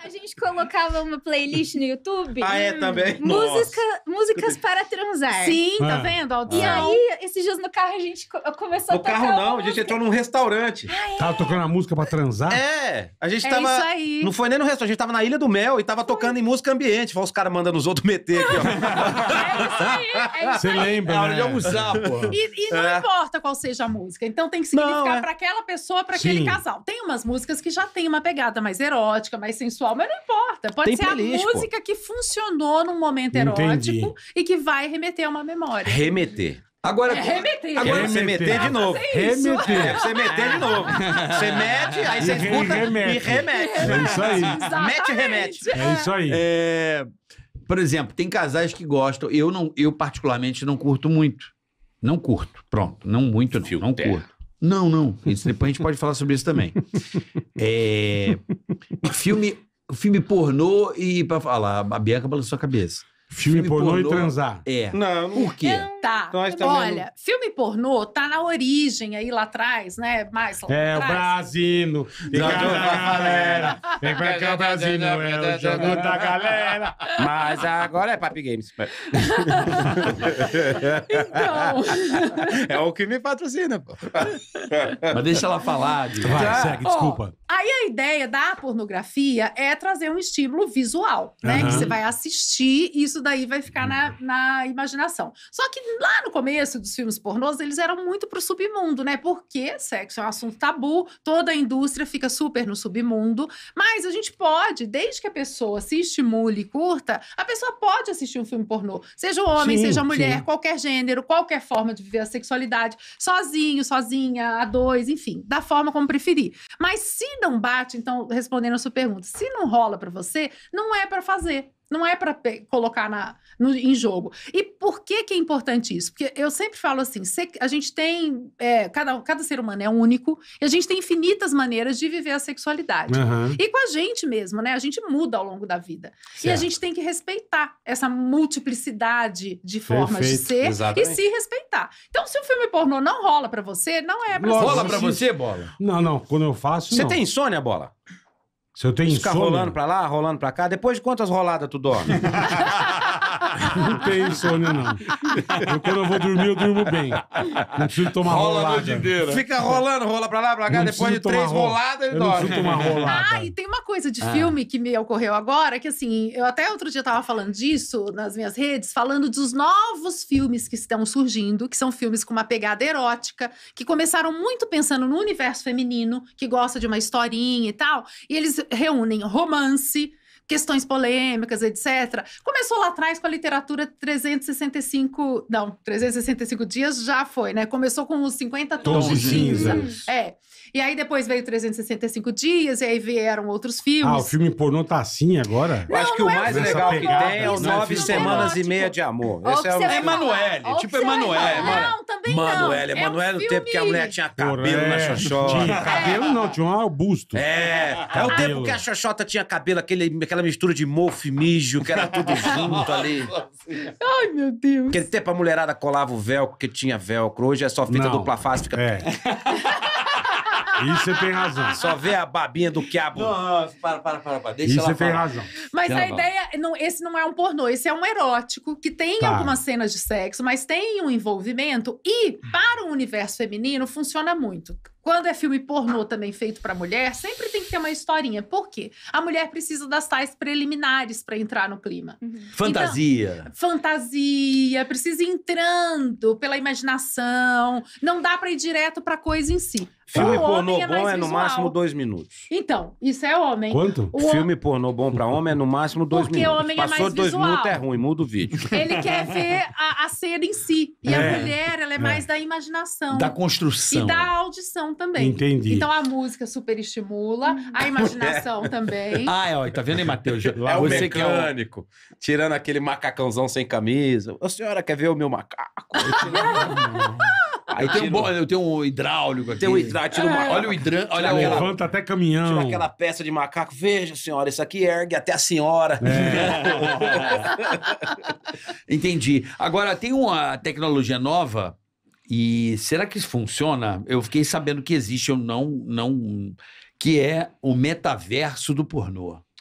A gente colocava uma playlist no YouTube. Também? Músicas para transar. Sim, tá vendo? E aí, esses dias no carro, a gente começou a tocar. No carro não, a gente entrou num restaurante. Tava tocando a música pra transar? A gente tava... É isso aí. Não foi nem no restaurante, a gente tava na Ilha do Mel e tava tocando em música ambiente. Foi os caras mandando os outros meter aqui, ó. É isso aí. Você lembra, É hora né? de almoçar, pô. E não importa qual seja a música. Então tem que significar pra aquela pessoa, pra aquele Sim. casal. Tem umas músicas que já tem uma pegada mais erótica, mais sensual, mas não importa. Pode Tem ser playlist, a música que funcionou num momento Entendi. erótico e que vai remeter a uma memória. Remeter. Agora, Remeter. Agora você meter de novo. Remeter. Você meter de novo. Você mete, aí você E escuta remete. e remete. É isso aí. Mete e remete. É isso aí. por exemplo, tem casais que gostam. Eu particularmente não curto muito. Não curto. Pronto. Não muito, não curto. Não. Isso, depois a gente pode falar sobre isso também. Filme pornô e pra falar, a Bianca balançou a cabeça. Filme pornô e transar. Não. Por quê? Tá. Nós também Olha, filme pornô tá na origem aí lá atrás, né? Mais lá É, o atrás. Brasino. Vem cá, galera. Vem pra cá, o Brasino. É o jogo da galera. Mas agora é Papi Games. Então, É o que me patrocina, pô. Mas deixa ela falar. Vai, segue, desculpa. aí a ideia da pornografia é trazer um estímulo visual, né? Aham. Que você vai assistir e isso daí vai ficar na imaginação. Só que lá no começo dos filmes pornôs, eles eram muito pro submundo, né? Porque sexo é um assunto tabu, toda a indústria fica super no submundo, mas a gente pode, desde que a pessoa se estimule e curta, a pessoa pode assistir um filme pornô. Seja homem, Sim, seja mulher, sim. qualquer gênero, qualquer forma de viver a sexualidade, sozinho, sozinha, a dois, enfim, da forma como preferir. Mas se não bate, então, respondendo a sua pergunta, se não rola pra você, não é pra fazer. Não é para colocar em jogo. E por que é importante isso? Porque eu sempre falo assim, a gente tem... cada ser humano é único e a gente tem infinitas maneiras de viver a sexualidade. Aham. E com a gente mesmo, né? A gente muda ao longo da vida. E a Certo. gente tem que respeitar essa multiplicidade de formas de Perfeito. ser Exatamente. e se respeitar. Então, se o filme pornô não rola pra você, não é pra Lógico. Rola pra você, Bola? Não. Quando eu faço, Você não. tem insônia, Bola? Se eu tenho Ficar insônia... rolando pra lá, rolando pra cá. Depois de quantas roladas tu dorme? Não tenho insônia, não. Quando eu vou dormir, eu durmo bem. Não preciso tomar rolada. Fica rolando, rola pra lá, pra cá. Não Depois de preciso tomar 3 roladas, ele Eu não dorme. preciso tomar rolada. E tem uma coisa de filme que me ocorreu agora, que assim, eu até outro dia tava falando disso nas minhas redes, falando dos novos filmes que estão surgindo, que são filmes com uma pegada erótica, que começaram muito pensando no universo feminino, que gosta de uma historinha e tal, e eles reúnem romance, questões polêmicas, etc. Começou lá atrás com a literatura 365 dias já foi, né? Começou com os 50 tons de cinza. E aí depois veio 365 dias, e aí vieram outros filmes. O filme pornô tá assim agora? Eu acho que o mais essa legal pegada, que tem é o isso, 9 filme semanas e erótico. meia de amor. Esse é o... É Emanuele, tipo Emanuele. Não, também não. Emanuele no tempo que a mulher tinha cabelo na xoxota. Tinha cabelo não, tinha um busto. É o Cabelo. tempo que a xoxota tinha cabelo, aquela mistura de mofo e mijo, que era tudo junto ali. Ai, meu Deus. Aquele tempo a mulherada colava o velcro, porque tinha velcro. Hoje é só fita Não. dupla face, fica... Isso você tem razão. Só vê a babinha do quiabo. Nossa, para. Deixa Isso ela você tem falar. razão. Mas Tá a bom. ideia, esse não é um pornô, esse é um erótico, que tem Tá. algumas cenas de sexo, mas tem um envolvimento, e para o universo feminino funciona muito. Quando é filme pornô também feito pra mulher, sempre tem que ter uma historinha. Por quê? A mulher precisa das tais preliminares pra entrar no clima. Fantasia. Fantasia, precisa ir entrando pela imaginação, não dá pra ir direto pra coisa em si. Filme O pornô homem é bom mais é no visual. máximo 2 minutos. Então, isso é homem. Quanto? Filme pornô bom pra homem é no máximo 2 Porque minutos. homem é Passou mais de 2 visual. minutos é ruim, muda o vídeo. Ele quer ver a cena em si. E a mulher, ela é mais da imaginação. Da construção. E da audição também. Entendi. Então a música super estimula, a imaginação também. Ó, tá vendo aí, Matheus? É o Você que é o... mecânico, tirando aquele macacãozão sem camisa. A senhora quer ver o meu macaco? Aí Eu tenho um hidráulico aqui. Tem um hidráulico, tira uma... Olha o hidráulico. Olha Tira aquela- Levanta até caminhão. Tira aquela peça de macaco. Veja, senhora, isso aqui ergue até a senhora. Entendi. Agora, tem uma tecnologia nova e será que isso funciona? Eu fiquei sabendo que existe ou não, que é o metaverso do pornô.